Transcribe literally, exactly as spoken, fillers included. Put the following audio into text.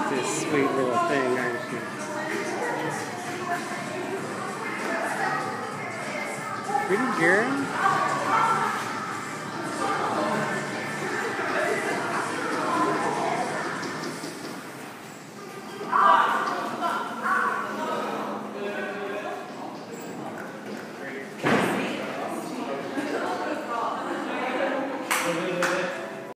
This sweet little thing, aren't she? Pretty girl.